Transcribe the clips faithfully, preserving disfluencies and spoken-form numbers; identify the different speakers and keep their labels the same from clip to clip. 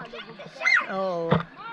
Speaker 1: Oo.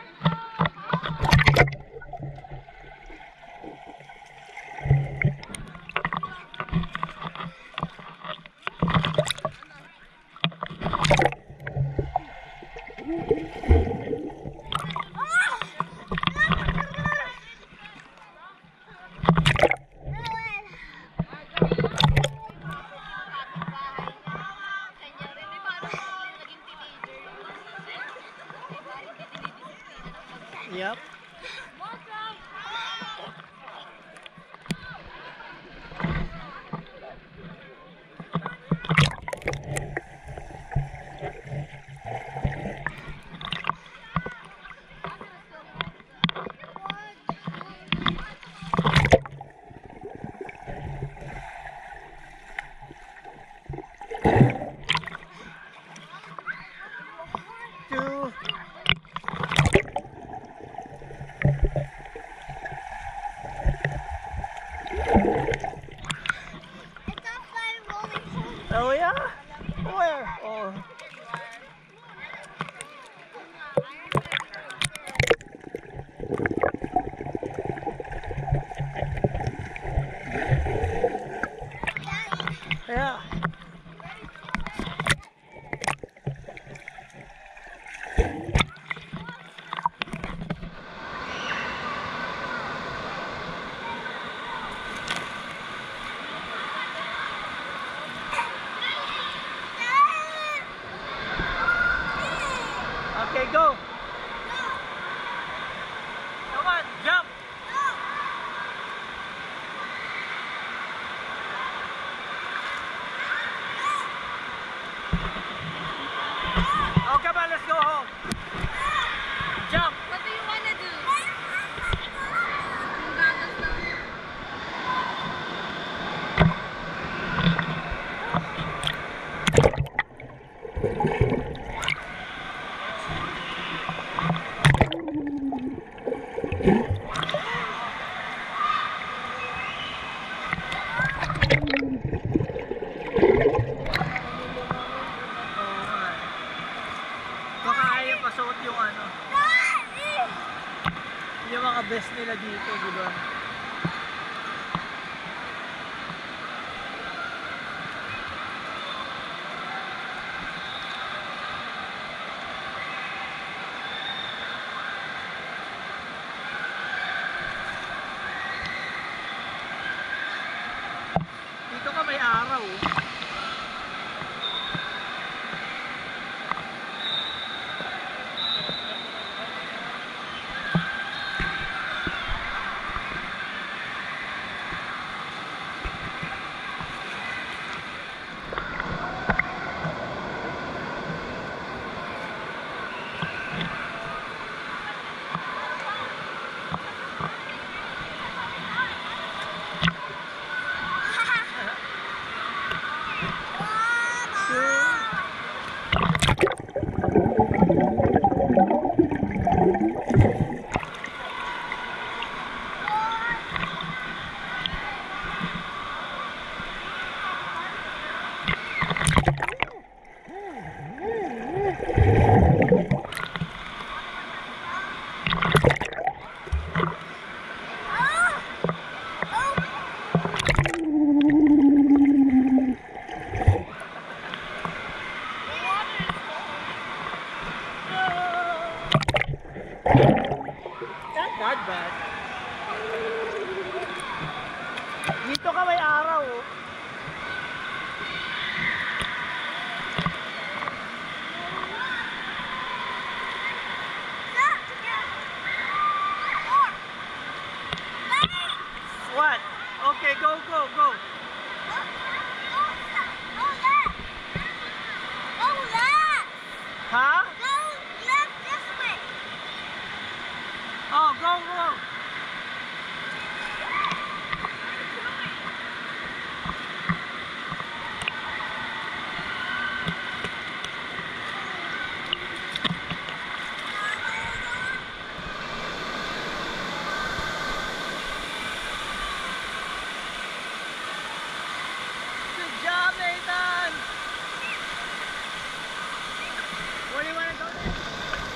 Speaker 1: Yep. Two. Oh yeah? Where? Oh. Yeah. Okay, go. Come on, jump. Oh, come on, let's go home. Jump.
Speaker 2: What do you want to do?
Speaker 1: Baka ayaw pasuot yung ano, yung mga best nila dito, di ba? Dito ka may araw. Not bad. Dito ka may araw. Oh. What? Okay, go, go, go. Huh? Oh, go, go. Good job, Nathan. Where do you want to go next?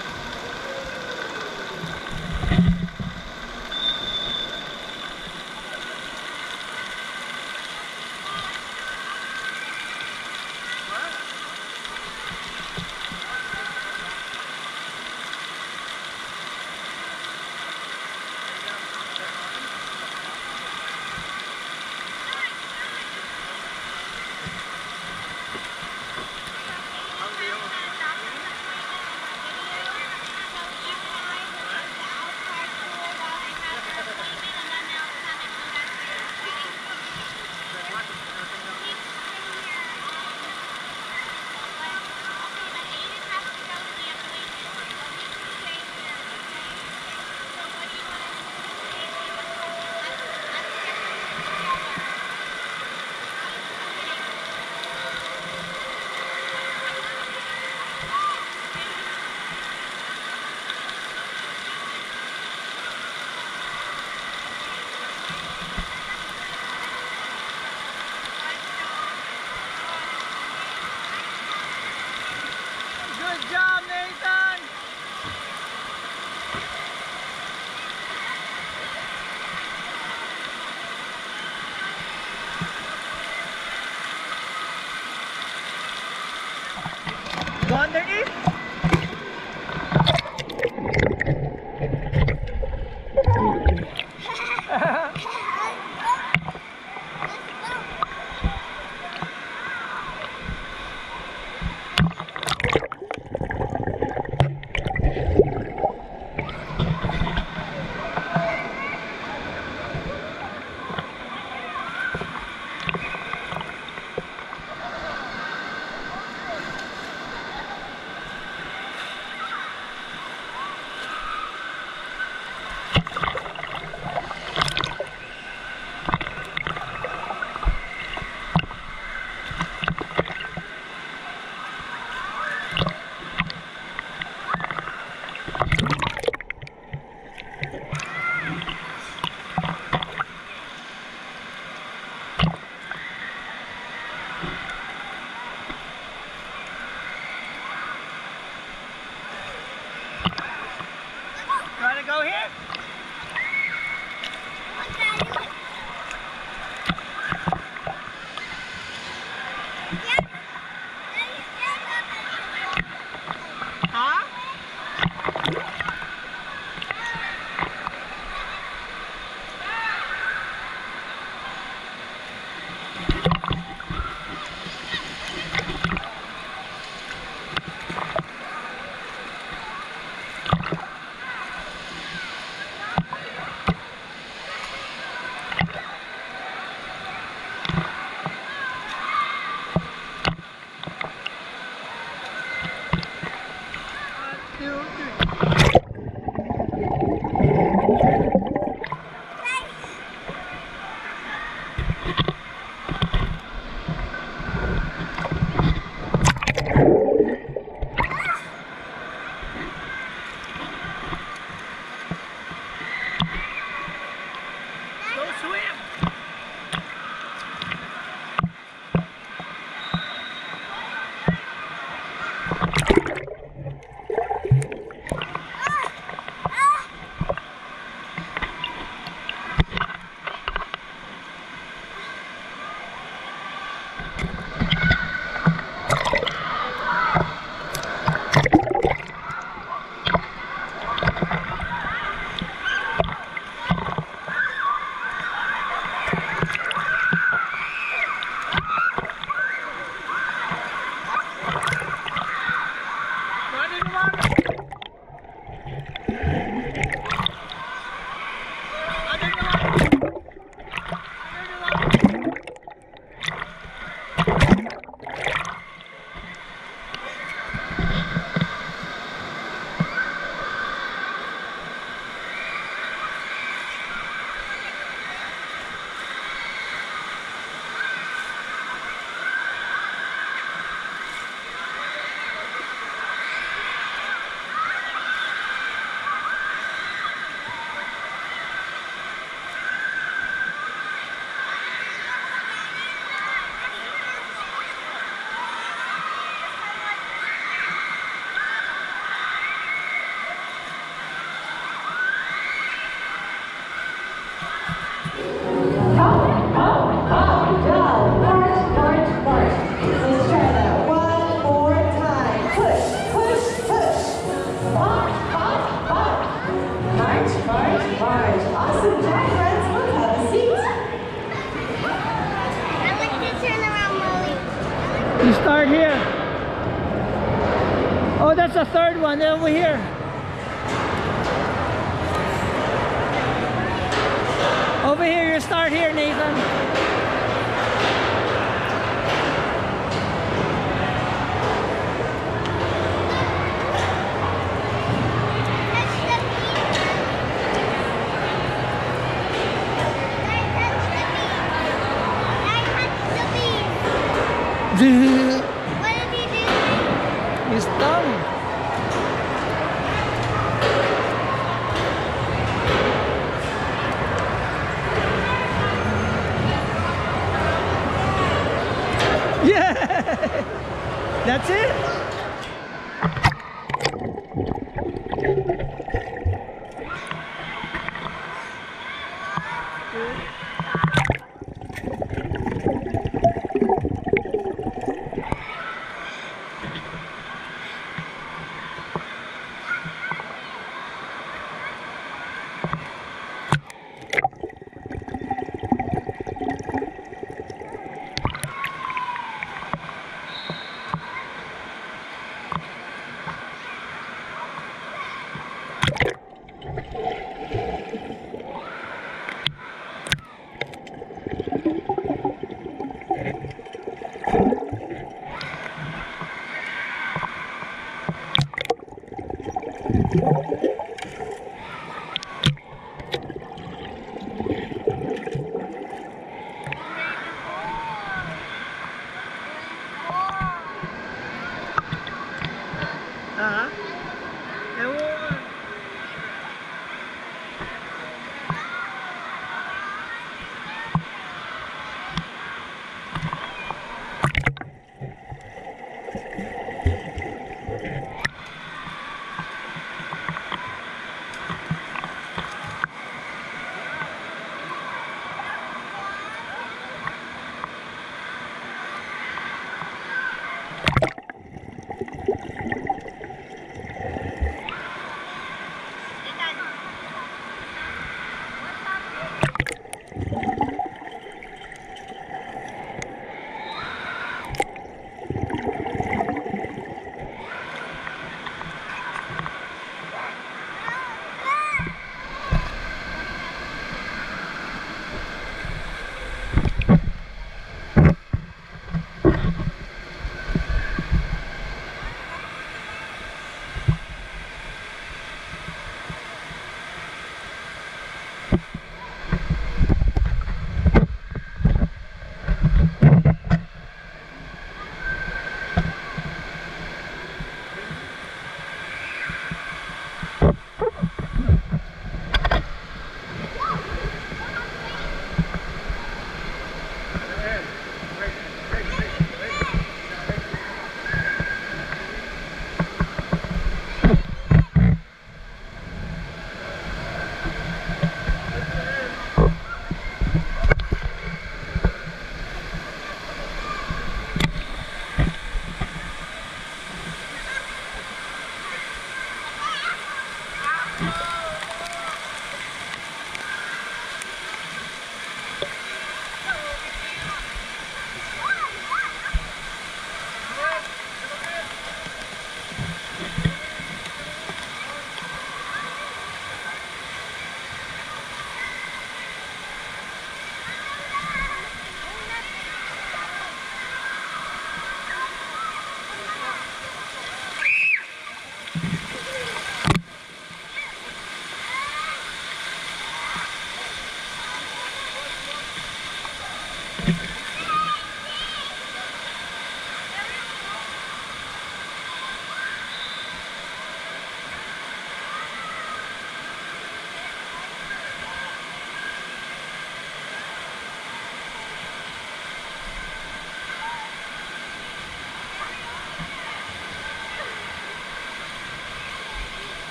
Speaker 1: third one over here. Over here, you start here, Nathan.
Speaker 2: What did he do?
Speaker 1: His tongue. Yeah, that's it. Uh-huh. Ewan.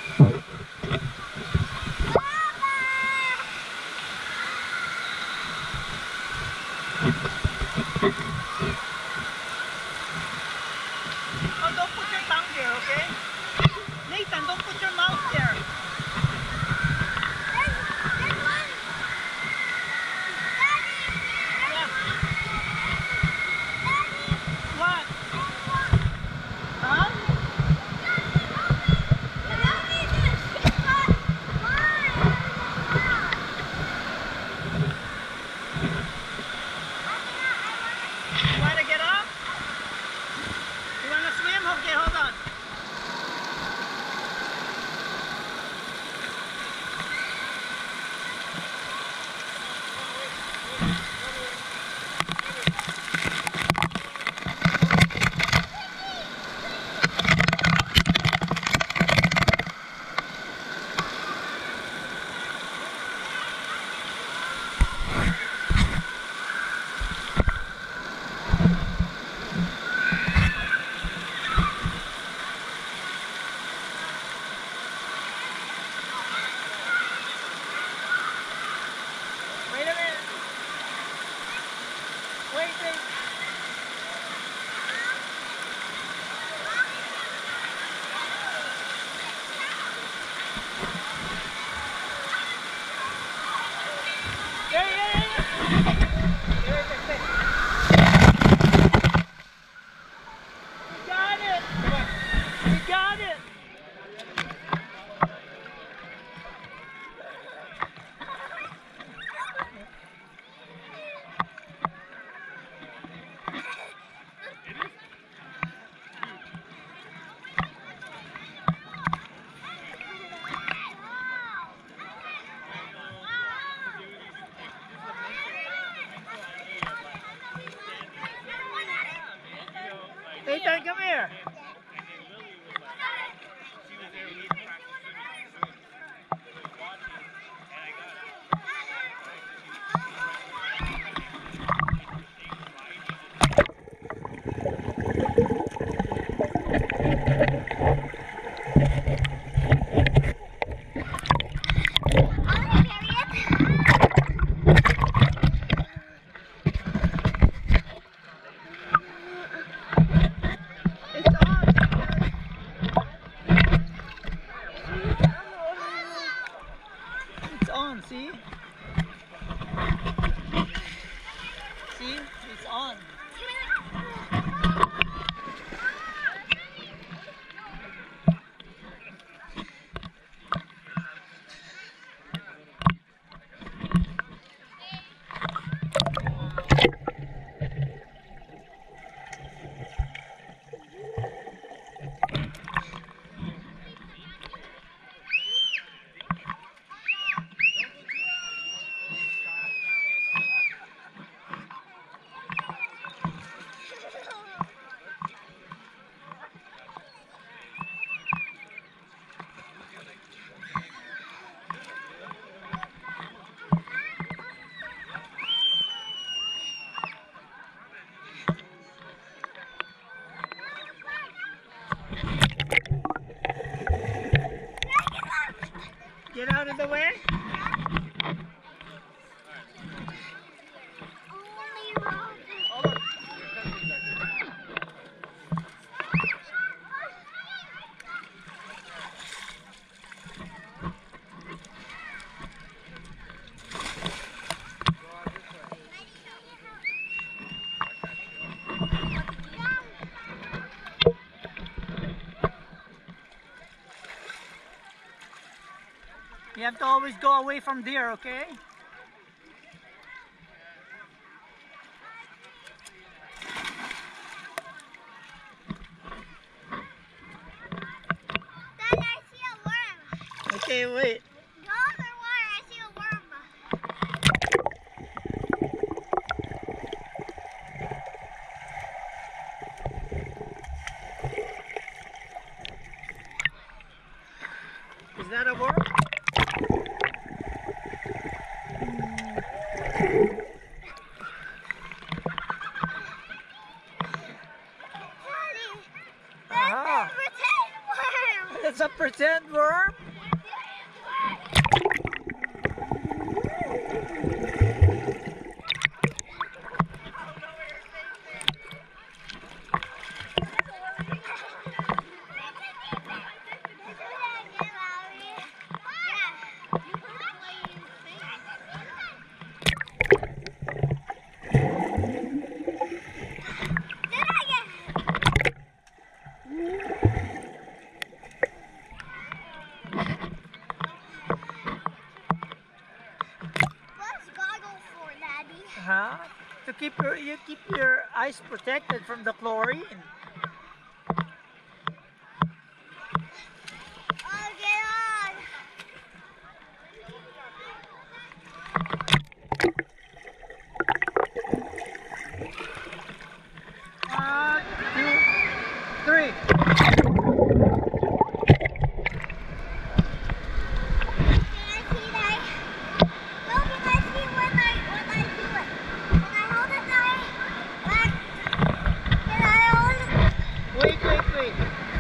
Speaker 1: Oh, don't put your tongue there, okay? Nathan, don't put your mouth there. Yeah. What? Huh? You want to get up? You want to swim? Okay, hold on. Wait a minute. Wait, wait. There, there, there. There, there, there. You got it. You got it. Nathan, come here. It's on. It's on, see? See? It's on. Get out of the way. You have to always go away from there, okay?
Speaker 2: Dad, I see a worm.
Speaker 1: Okay, wait.
Speaker 2: Go underwater, I see a worm.
Speaker 1: Is that a worm?
Speaker 2: Daddy, that's
Speaker 1: Aha.
Speaker 2: a pretend worm.
Speaker 1: It's a pretend worm? to keep your you keep your eyes protected from the chlorine.
Speaker 2: Oh, get on.
Speaker 1: One, two, three. Wait, wait, wait.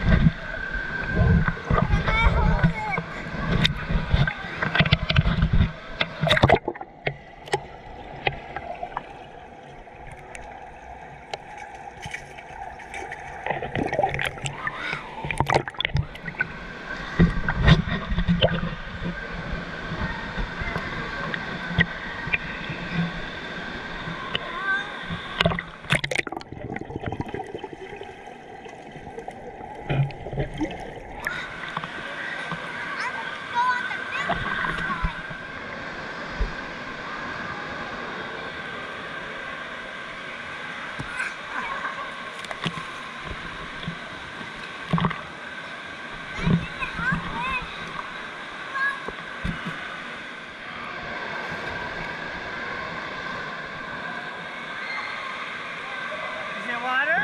Speaker 1: Is there water?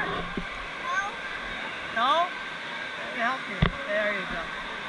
Speaker 1: No? Let me help you. There you go.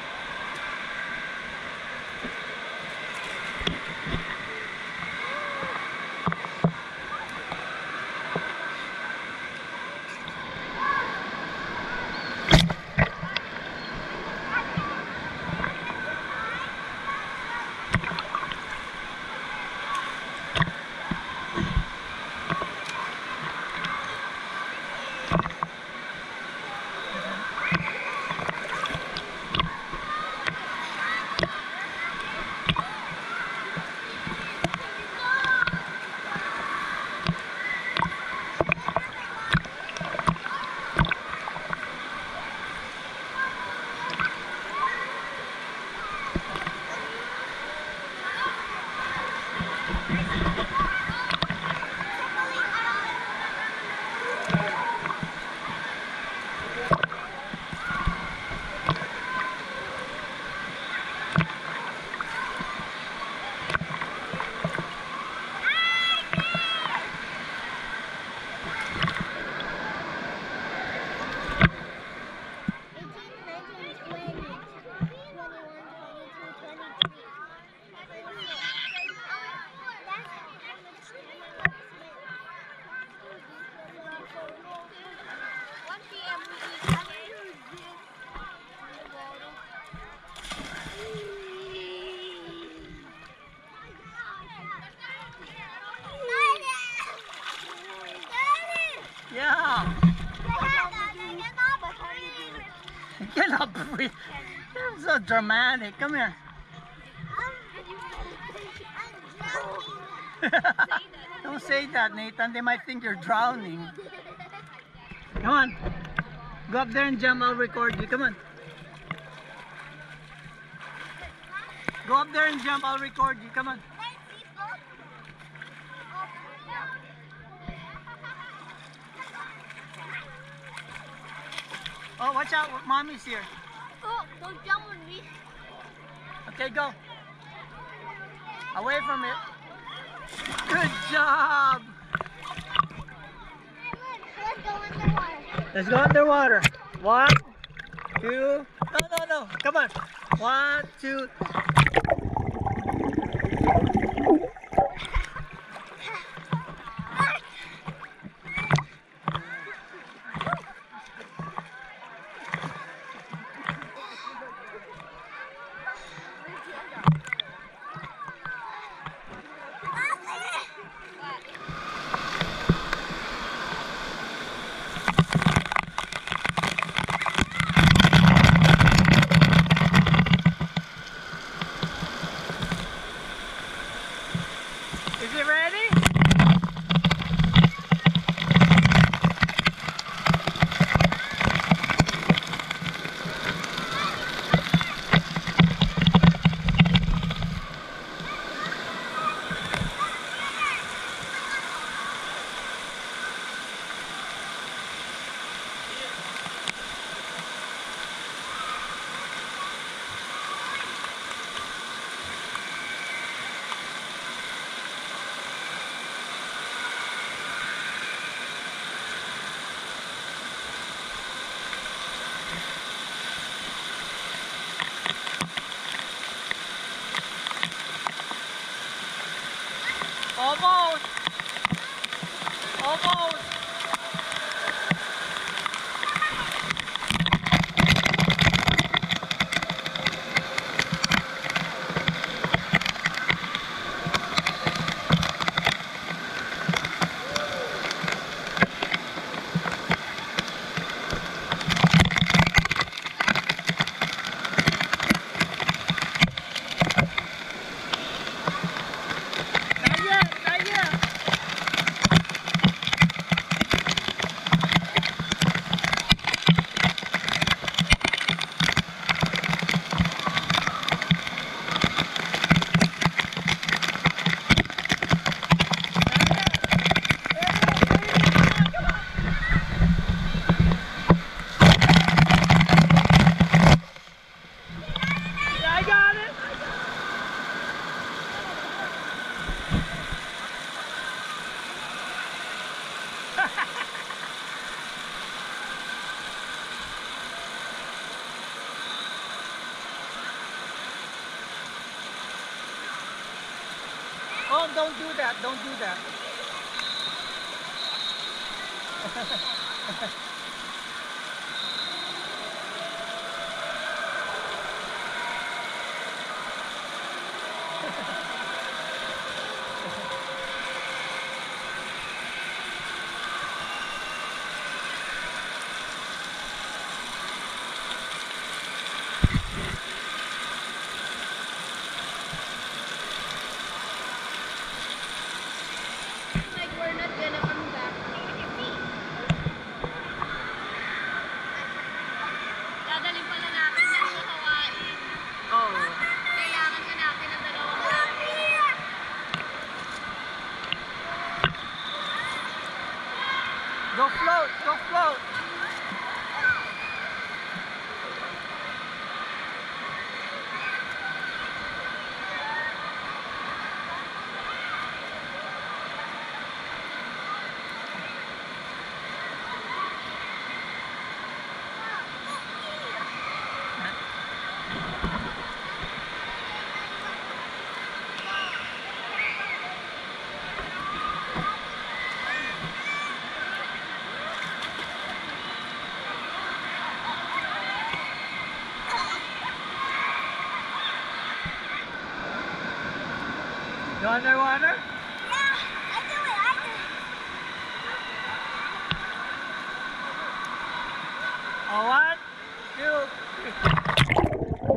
Speaker 1: Yeah. You cannot breathe. You're so dramatic. Come here. Don't say that, Nathan. They might think you're drowning. Come on. Go up there and jump. I'll record you. Come on. Go up there and jump. I'll record you. Come on. Oh, watch out. Mommy's here.
Speaker 2: Oh, don't jump on me.
Speaker 1: Okay, go. Away from it. Good job.
Speaker 2: Let's go underwater.
Speaker 1: Let's go underwater. One, two. No, no, no. Come on. One, two. Oh, don't do that. Don't do that.
Speaker 2: Like we're not gonna come back. Dadalhin pala natin yan sa Hawaii.
Speaker 1: Oh.
Speaker 2: Kailangan ka natin ng dalawang natin.
Speaker 1: Go float. Go float. You underwater?
Speaker 2: Yeah, I do it, I do it.
Speaker 1: Oh, one, two, three.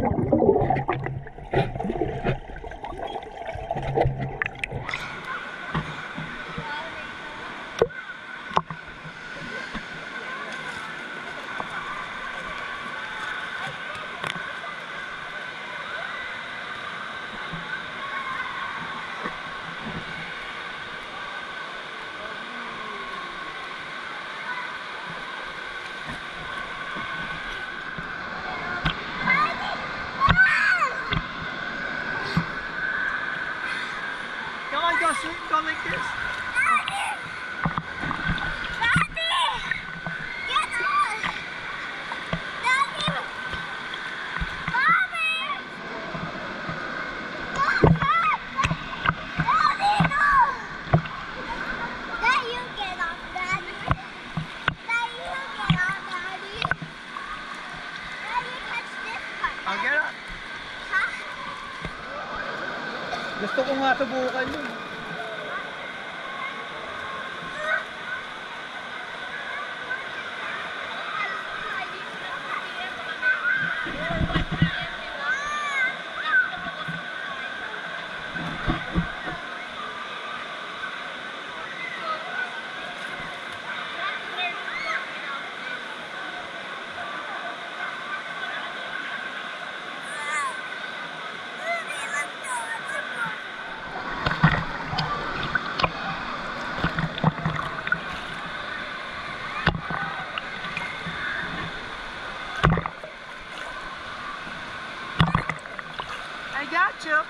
Speaker 1: Come on, go swim, go like this. I'll get up. Gusto ko nga subukan yun. I got you.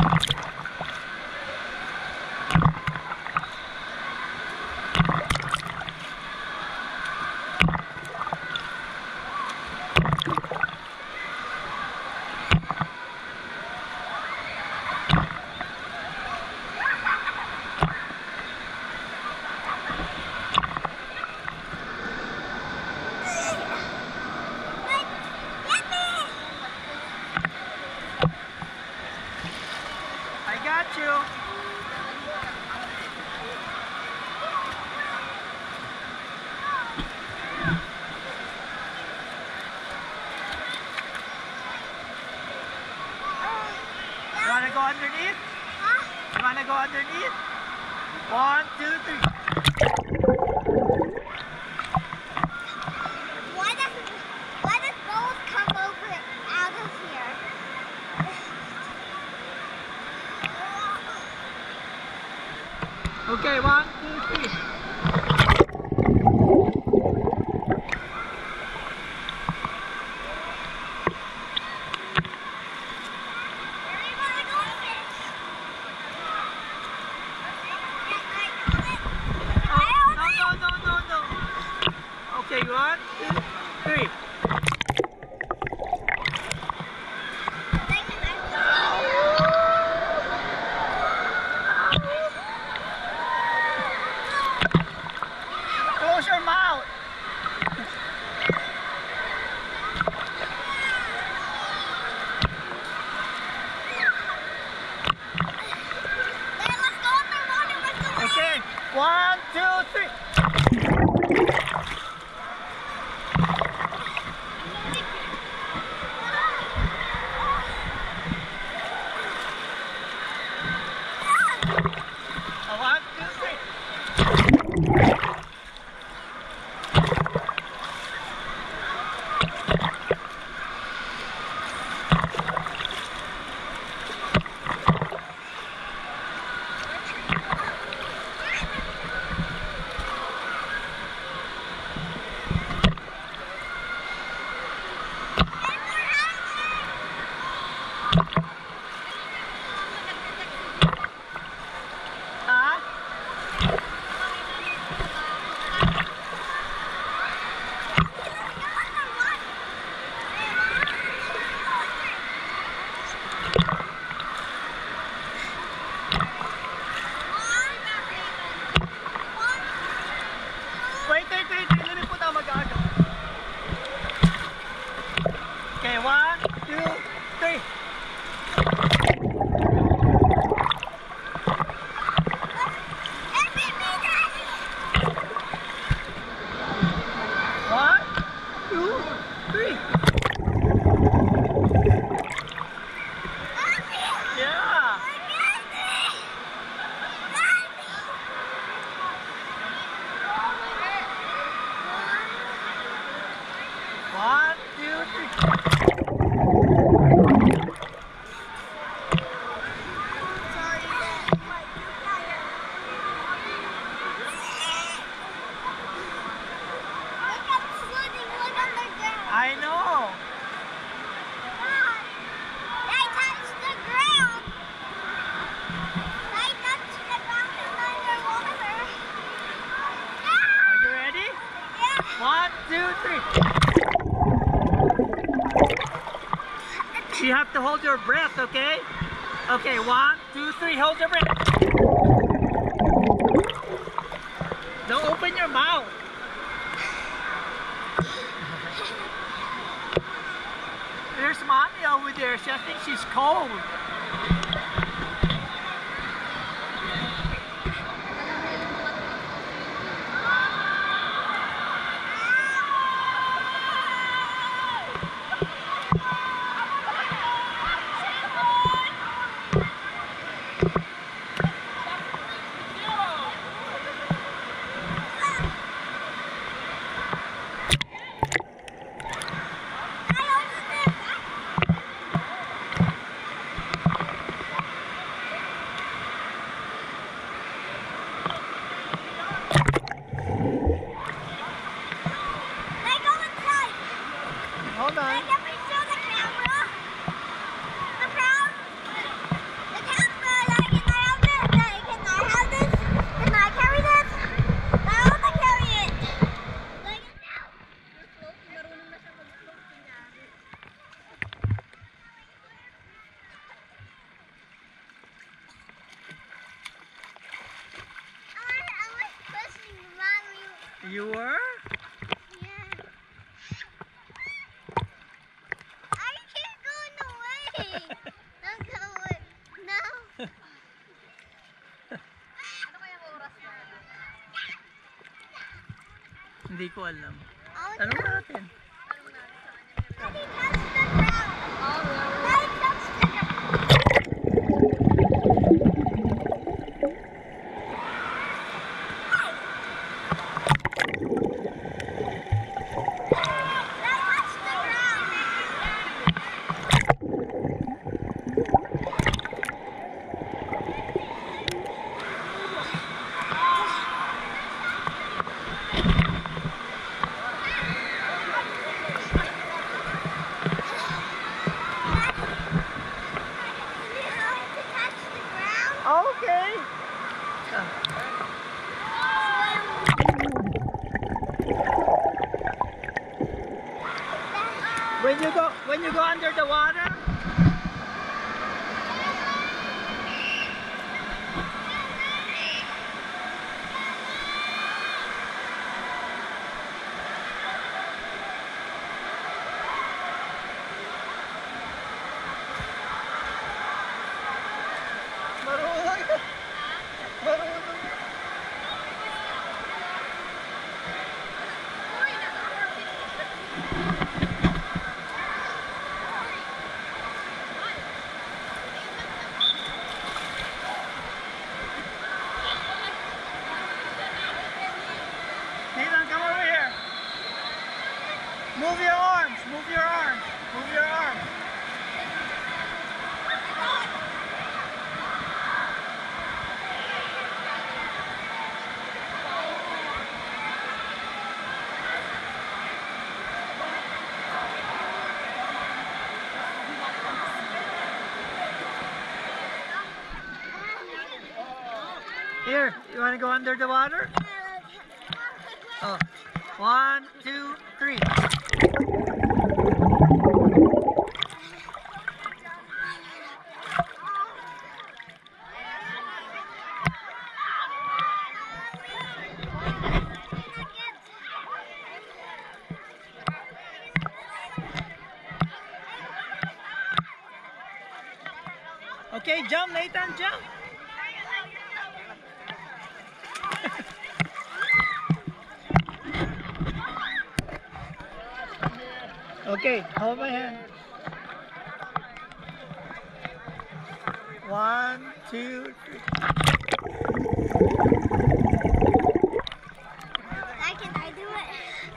Speaker 1: I got you. You wanna go underneath? You wanna go underneath? One, two, three.
Speaker 2: Why does why does both come over out of here?
Speaker 1: Okay, one, two, three. Oh, no, no, no, no, no. Okay, one, two, three. You have to hold your breath, okay? Okay, one, two, three, hold your breath. Don't open your mouth. There's mommy over there. She, I think she's cold. Hold on.
Speaker 2: Can we show the camera? The crowd? The camera, like, can I have this? Like, can I have this? Can I carry this? I want to carry it. Like, I was, I was pushing mommy.
Speaker 1: You were? Hindi ko alam. Tanong natin. Okay. When you go when you go under the water, marunong. Marunong. Nathan, come over here. Move your arms. Move your arms. Move your arms. Here, you want to go under the water? Oh, one, two, three. Okay, jump, Nathan, jump. Okay, hold my hand. One, two, three.
Speaker 2: Why can I do it?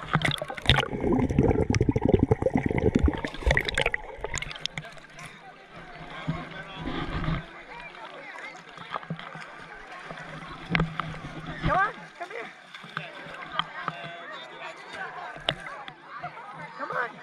Speaker 1: Come on, come here. Come on.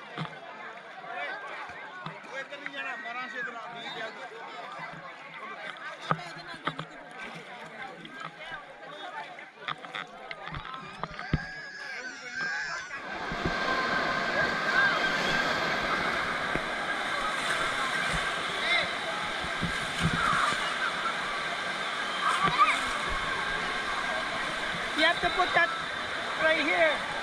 Speaker 1: have to put that right here.